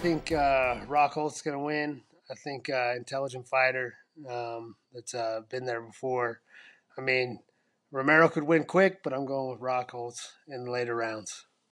think Rockhold's going to win. I think intelligent fighter that's been there before. I mean, Romero could win quick, but I'm going with Rockholds in the later rounds.